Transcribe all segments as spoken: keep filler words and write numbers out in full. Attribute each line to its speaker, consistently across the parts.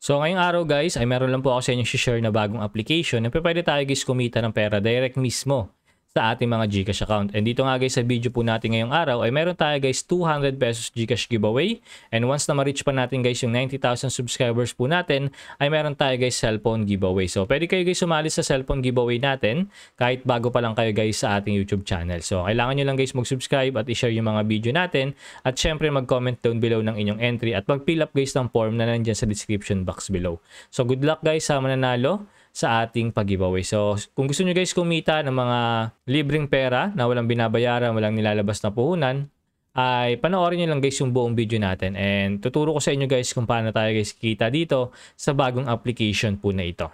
Speaker 1: So ngayong araw guys ay meron lang po ako sa inyo share na bagong application na pwede tayo guys kumita ng pera direct mismo sa ating mga Gcash account. And dito nga guys sa video po natin ngayong araw ay meron tayo guys two hundred pesos Gcash giveaway. And once na ma-reach pa natin guys yung ninety thousand subscribers po natin ay meron tayo guys cellphone giveaway. So pwede kayo guys sumali sa cellphone giveaway natin kahit bago pa lang kayo guys sa ating YouTube channel. So kailangan nyo lang guys mag-subscribe at i-share yung mga video natin at syempre mag-comment down below ng inyong entry at mag-fill up guys ng form na nandyan sa description box below. So good luck guys sa mananalo sa ating pag-giveaway. So, kung gusto nyo guys kumita ng mga libreng pera na walang binabayaran, walang nilalabas na puhunan, ay panoorin nyo lang guys yung buong video natin. And tuturo ko sa inyo guys kung paano tayo guys kita dito sa bagong application po na ito.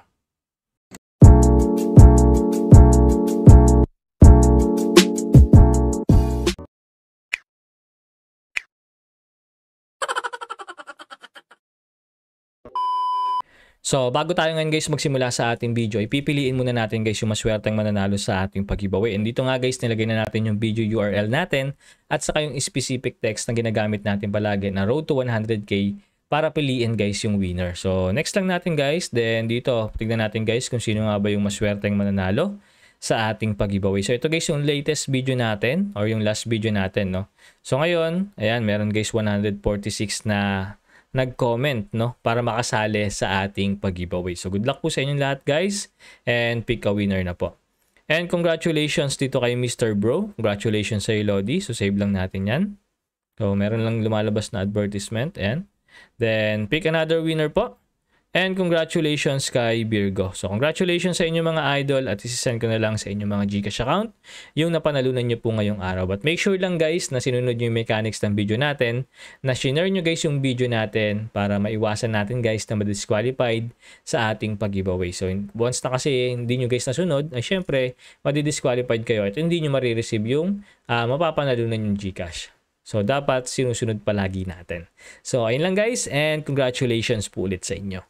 Speaker 1: So, bago tayo ngayon guys magsimula sa ating video, ipipiliin muna natin guys yung maswerteng mananalo sa ating pag-giveaway. And dito nga guys, nilagay na natin yung video U R L natin at saka yung specific text na ginagamit natin palagi na road to one hundred K para piliin guys yung winner. So, next lang natin guys, then dito, tignan natin guys kung sino nga ba yung maswerteng mananalo sa ating pag-giveaway. So, ito guys yung latest video natin or yung last video natin, no? So, ngayon, ayan, meron guys one hundred forty-six na nag-comment, no, para makasali sa ating pag-giveaway. So good luck po sa inyong lahat guys and pick a winner na po. And congratulations dito kay Mister Bro. Congratulations sa Lodi. So save lang natin yan. So meron lang lumalabas na advertisement and then pick another winner po. And congratulations kay Virgo. So congratulations sa inyo mga idol at isisend ko na lang sa inyo mga Gcash account yung napanalunan nyo po ngayong araw. But make sure lang guys na sinunod nyo yung mechanics ng video natin, na shinare nyo guys yung video natin para maiwasan natin guys na ma-disqualified sa ating pag-giveaway. So once na kasi hindi nyo guys nasunod, ay syempre ma-disqualified kayo at hindi nyo marireceive yung uh, mapapanalunan yung Gcash. So dapat sinusunod palagi natin. So ayun lang guys and congratulations po ulit sa inyo.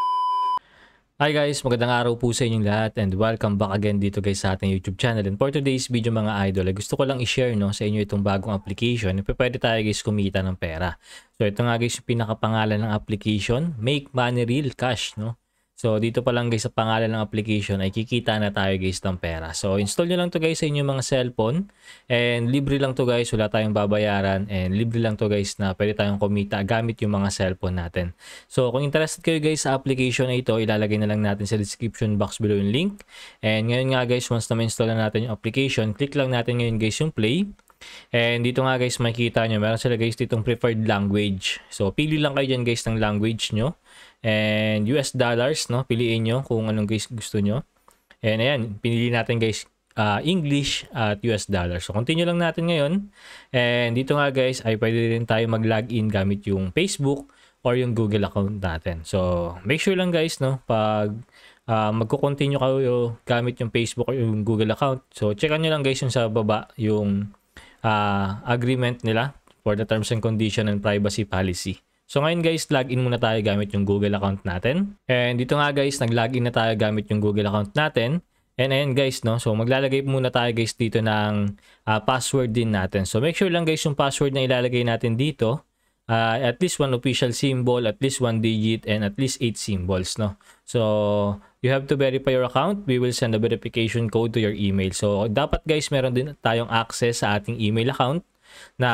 Speaker 1: Hi guys, magandang araw po sa inyong lahat and welcome back again dito guys sa ating YouTube channel. And for today's video mga idol, gusto ko lang i-share no, sa inyo itong bagong application na pwede tayo guys kumita ng pera. So ito nga guys yung pinakapangalan ng application, Make Money Real Cash, no? So dito pa lang guys sa pangalan ng application ay kikita na tayo guys ng pera. So install nyo lang to guys sa inyong mga cellphone and libre lang to guys, wala tayong babayaran and libre lang to guys na pwede tayong kumita gamit yung mga cellphone natin. So kung interested kayo guys sa application na ito, ilalagay na lang natin sa description box below yung link. And ngayon nga guys, once na ma-install na natin yung application, click lang natin ngayon guys yung play. And dito nga guys makikita nyo, meron sila guys ditong preferred language. So pili lang kayo dyan guys ng language nyo. And U S dollars, no? Piliin nyo kung anong guys gusto nyo. And ayan, pinili natin guys uh, English at U S dollars. So continue lang natin ngayon. And dito nga guys ay pwede rin tayo mag-login gamit yung Facebook or yung Google account natin. So make sure lang guys, no, pag uh, magko-continue kayo gamit yung Facebook or yung Google account. So checkan nyo lang guys yung sa baba yung uh, agreement nila for the terms and condition and privacy policy. So ngayon guys, login muna tayo gamit yung Google account natin. And dito nga guys, nag-login na tayo gamit yung Google account natin. And ayan guys, no, so maglalagay muna tayo guys dito ng uh, password din natin. So make sure lang guys yung password na ilalagay natin dito, uh, at least one official symbol, at least one digit, and at least eight symbols, no. So you have to verify your account. We will send a verification code to your email. So dapat guys, meron din tayong access sa ating email account na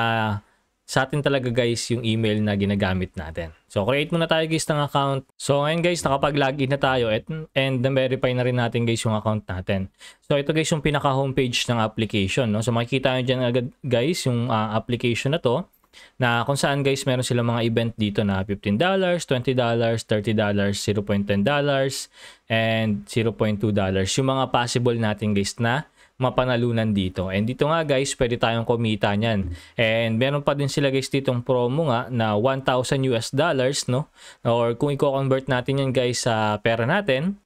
Speaker 1: sa atin talaga guys yung email na ginagamit natin. So create muna tayo guys ng account. So ngayon guys, nakapag-login na tayo at, and na-verify na rin natin guys yung account natin. So ito guys yung pinaka-homepage ng application, no? So makikita nyo dyan agad guys yung uh, application na to, na kung saan guys meron silang mga event dito na fifteen dollars, twenty dollars, thirty dollars, zero point one zero dollars, and zero point two dollars. Yung mga possible natin guys na mapanalunan dito. And dito nga guys, pwede tayong kumita niyan. And meron pa din sila guys ditong promo nga na one thousand U S dollars, no? Or kung i-convert natin yan guys sa pera natin,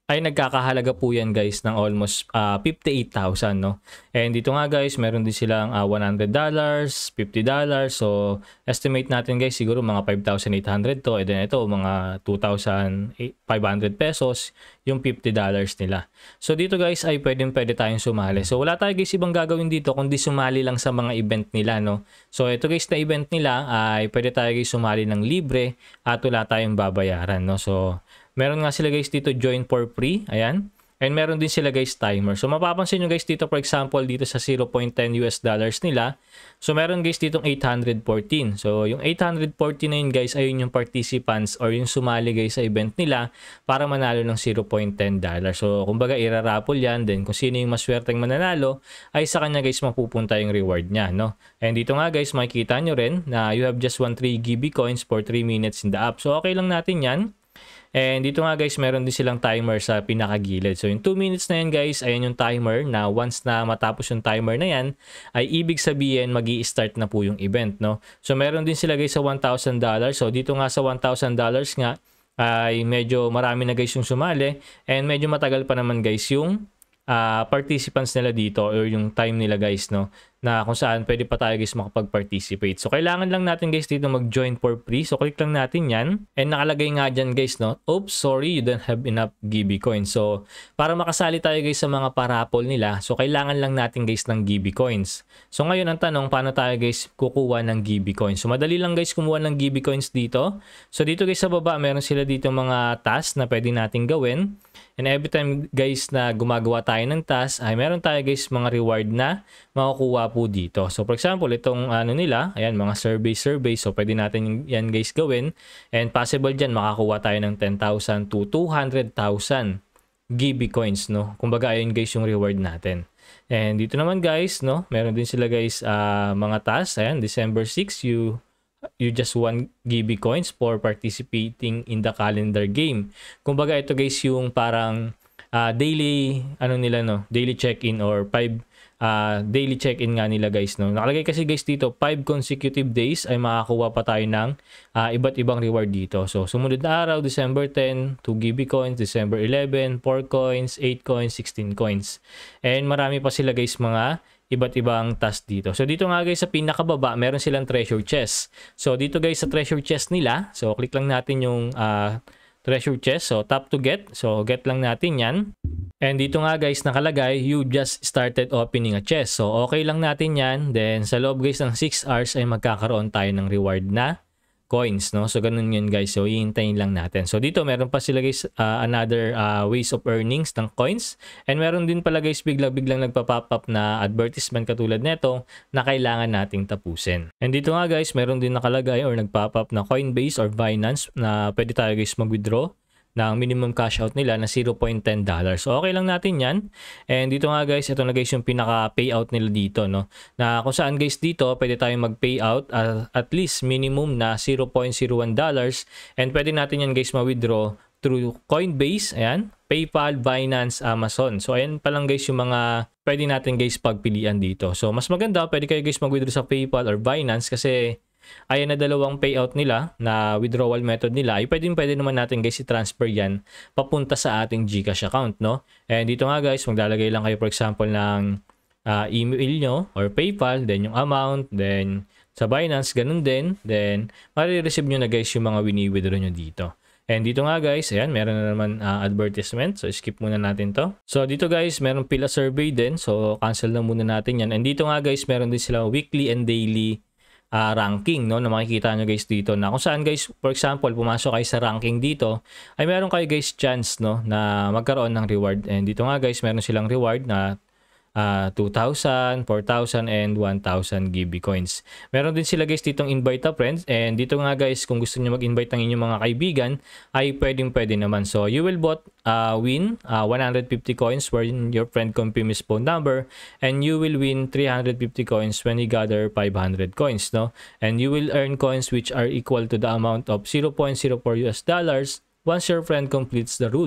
Speaker 1: ay nagkakahalaga po yan guys ng almost uh, fifty-eight thousand, no? And dito nga guys, meron din silang uh, one hundred dollars, fifty dollars. So, estimate natin guys, siguro mga five thousand eight hundred to. And then ito, mga two thousand five hundred pesos yung fifty dollars nila. So, dito guys ay pwedeng pwede tayong sumali. So, wala tayo guys ibang gagawin dito kundi sumali lang sa mga event nila, no? So, ito guys na event nila ay pwede tayo guys sumali ng libre at wala tayong babayaran, no? So, meron nga sila guys dito join for free. Ayan. And meron din sila guys timer. So mapapansin nyo guys dito for example dito sa zero point one zero U S dollars nila. So meron guys ditong eight hundred fourteen. So yung eight hundred fourteen na yun guys ayun yung participants or yung sumali guys sa event nila para manalo ng zero point one zero dollars. So kumbaga irarapol yan. Then kung sino yung maswerteng mananalo ay sa kanya guys mapupunta yung reward niya, no? And dito nga guys makikita nyo rin na you have just one three gigabyte coins for three minutes in the app. So okay lang natin yan. And dito nga guys, meron din silang timer sa pinakagilid. So yung two minutes na yan guys, ayan yung timer na once na matapos yung timer na yan, ay ibig sabihin magi-start na po yung event, no? So meron din sila guys sa one thousand dollars. So dito nga sa one thousand dollars nga, ay medyo marami na guys yung sumali. And medyo matagal pa naman guys yung uh, participants nila dito or yung time nila guys, no? Na kung saan pwede pa tayo guys makapag-participate. So kailangan lang natin guys dito mag-join for free. So click lang natin yan. And nakalagay nga dyan guys, no? Oops, sorry, you don't have enough Gb coins. So para makasali tayo guys sa mga parapol nila, so kailangan lang natin guys ng Gb coins. So ngayon ang tanong, paano tayo guys kukuha ng Gb coins? So madali lang guys kumuha ng Gb coins dito. So dito guys sa baba, meron sila dito mga tasks na pwede natin gawin. And every time guys na gumagawa tayo ng task, ay meron tayo guys mga reward na makukuha po dito. So for example, itong ano nila, ayan mga survey survey. So pwede natin yan guys gawin. And possible dyan makakuha tayo ng ten thousand to two hundred thousand Gb coins, no? Kumbaga ayun guys yung reward natin. And dito naman guys, no? Meron din sila guys uh, mga tasks. Ayan, December sixth, you you just won Gb coins for participating in the calendar game. Kumbaga ito guys yung parang uh, daily ano nila, no? Daily check-in or five uh, daily check-in nga nila guys, no? Nakalagay kasi guys dito five consecutive days ay makakuha pa tayo ng uh, iba't ibang reward dito. So sumunod na araw, December tenth, two Gb coins, December eleventh, four coins, eight coins, sixteen coins. And marami pa sila guys mga iba't ibang task dito. So dito nga guys sa pinakababa, meron silang treasure chest. So dito guys sa treasure chest nila, so click lang natin yung uh, treasure chest. So tap to get. So get lang natin yan. And dito nga guys nakalagay, you just started opening a chest. So okay lang natin yan. Then sa loob guys ng six hours ay magkakaroon tayo ng reward na coins, no? So ganun yun guys. So hihintayin lang natin. So dito meron pa sila guys uh, another uh, ways of earnings ng coins. And meron din pala guys bigla-biglang nagpa-pop up na advertisement katulad nito na kailangan nating tapusin. And dito nga guys meron din nakalagay or nagpop up na Coinbase or Binance na pwede tayo guys mag-withdraw ng minimum cash out nila na zero point one zero dollars. So okay lang natin yan. And dito nga guys, ito na guys yung pinaka payout nila dito, no? Na kung saan guys dito, pwede tayong mag payout uh, at least minimum na zero point zero one dollars. And pwede natin yan guys ma-withdraw through Coinbase, ayan, PayPal, Binance, Amazon. So ayan pa lang guys yung mga pwede natin guys pagpilian dito. So mas maganda, pwede kayo guys mag-withdraw sa PayPal or Binance kasi ayan na dalawang payout nila na withdrawal method nila ay pwedeng pwede naman natin guys i-transfer yan papunta sa ating Gcash account, no? And dito nga guys maglalagay lang kayo for example ng uh, email nyo or PayPal, then yung amount, then sa Binance ganun din, then marireceive nyo na guys yung mga wini-withdraw nyo dito. And dito nga guys, ayan, meron na naman uh, advertisement. So skip muna natin to. So dito guys, meron pila survey din. So cancel na muna natin yan. And dito nga guys, meron din sila weekly and daily Uh, ranking, no, na makikita nyo guys dito na kung saan guys for example pumasok kayo sa ranking dito ay meron kayo guys chance, no, na magkaroon ng reward. And dito nga guys meron silang reward na uh, two thousand, four thousand, and one thousand Gb coins. Meron din sila guys ditong invite a friends. And dito nga guys kung gusto niyo mag-invite ng inyong mga kaibigan ay pwedeng pwede naman. So you will both uh, win uh, one hundred fifty coins when your friend confirms his phone number, and you will win three hundred fifty coins when you gather five hundred coins, no? And you will earn coins which are equal to the amount of zero point zero four U S dollars once your friend completes the rules.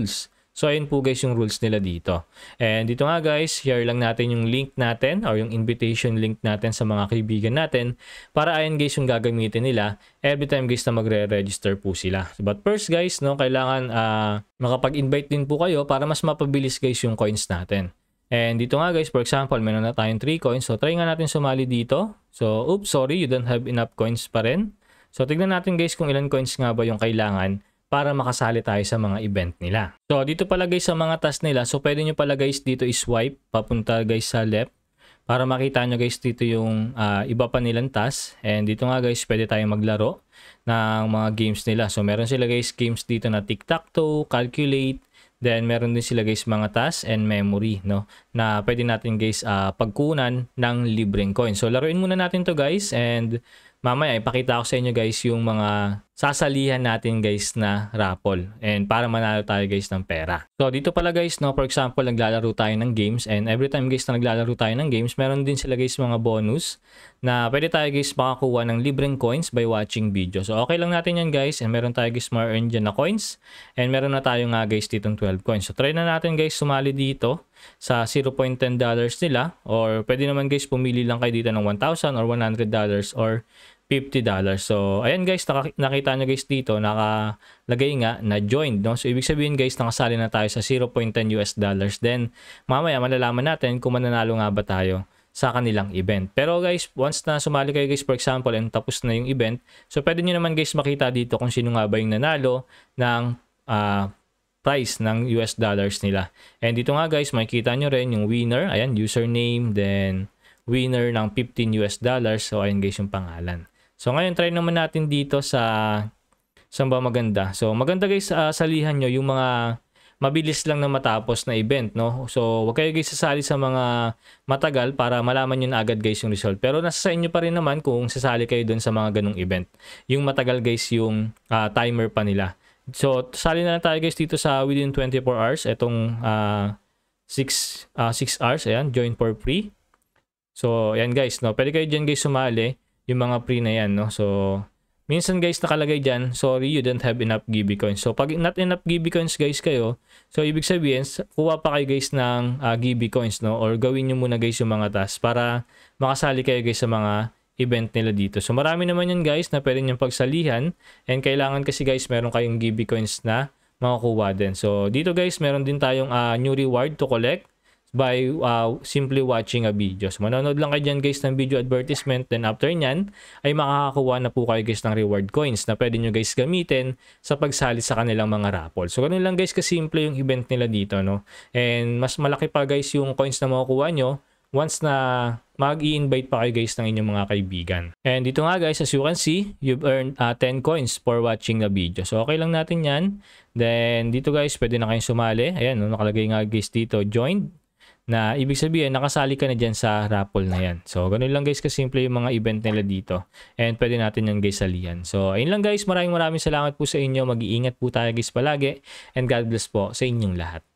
Speaker 1: So ayun po guys yung rules nila dito. And dito nga guys, share lang natin yung link natin or yung invitation link natin sa mga kaibigan natin para ayun guys yung gagamitin nila every time guys na magre-register po sila. But first guys, no, kailangan uh, makapag-invite din po kayo para mas mapabilis guys yung coins natin. And dito nga guys, for example, meron na tayong three coins. So try nga natin sumali dito. So oops, sorry, you don't have enough coins pa rin. So tignan natin guys kung ilan coins nga ba yung kailangan para makasali tayo sa mga event nila. So dito pala guys sa mga task nila, so pwede nyo pala guys dito i-swipe papunta guys sa left para makita nyo guys dito yung uh, iba pa nilang task. And dito nga guys pwede tayong maglaro ng mga games nila. So meron sila guys games dito na tic-tac-toe, calculate, then meron din sila guys mga task and memory, no, na pwede natin guys uh, pagkunan ng libreng coin. So laruin muna natin to guys, and mamaya ipakita ko sa inyo guys yung mga sasalihan natin guys na raffle and para manalo tayo guys ng pera. So dito pala guys, no, for example, naglalaro tayo ng games, and every time guys na naglalaro tayo ng games, meron din sila guys mga bonus na pwede tayo guys makakuha ng libreng coins by watching video. So okay lang natin yan guys, and meron tayo guys ma-earn dyan na coins, and meron na tayo nga guys ditong twelve coins. So try na natin guys sumali dito sa zero point one zero dollars nila, or pwede naman guys pumili lang kayo dito ng one thousand or one hundred dollars or fifty dollars. So ayan guys, nakita nyo guys dito nakalagay nga na joined, no? So ibig sabihin guys nakasali na tayo sa zero point one zero U S dollars. Then mamaya malalaman natin kung mananalo nga ba tayo sa kanilang event. Pero guys, once na sumali kayo guys for example and tapos na yung event, so pwede nyo naman guys makita dito kung sino nga ba yung nanalo ng uh, price ng U S dollars nila. And dito nga guys, makikita nyo rin yung winner, ayan, username, then winner ng fifteen U S dollars. So ayan guys yung pangalan. So ngayon try naman natin dito sa saan ba maganda. So maganda guys, uh, salihan nyo yung mga mabilis lang na matapos na event, no? So wag kayo guys sasali sa mga matagal para malaman nyo na agad guys yung result. Pero nasa sa inyo pa rin naman kung sasali kayo dun sa mga ganung event. Yung matagal guys yung uh, timer pa nila. So sali na lang tayo guys dito sa within twenty-four hours. Itong uh, six hours, ayan, join for free. So ayan guys, no? Pwede kayo dyan guys sumali yung mga free na yan, no? So minsan guys nakalagay dyan, sorry you don't have enough G B coins. So pag not enough G B coins guys kayo, so ibig sabihin kuha pa kayo guys ng uh, G B coins, no? Or gawin nyo muna guys yung mga tasks para makasali kayo guys sa mga event nila dito. So marami naman yan guys na pwede nyo pagsalihan, and kailangan kasi guys meron kayong G B coins na makukuha din. So dito guys meron din tayong uh, new reward to collect by uh, simply watching a video. So manonood lang kayo dyan guys ng video advertisement, then after nyan ay makakakuha na po kayo guys ng reward coins na pwede nyo guys gamitin sa pagsali sa kanilang mga raffle. So ganun lang guys kasimple yung event nila dito, no? And mas malaki pa guys yung coins na makukuha nyo once na mag-i-invite pa kayo guys ng inyong mga kaibigan. And dito nga guys, as you can see, you've earned uh, ten coins for watching the video. So okay lang natin yan. Then dito guys, pwede na kayong sumali. Ayan, no, nakalagay nga guys dito, joined. Na ibig sabihin, nakasali ka na dyan sa raffle na yan. So, ganun lang guys kasimple yung mga event nila dito. And pwede natin yan guys salihan. So, ayun lang guys. Maraming maraming salamat po sa inyo. Mag-iingat po tayo guys palagi. And God bless po sa inyong lahat.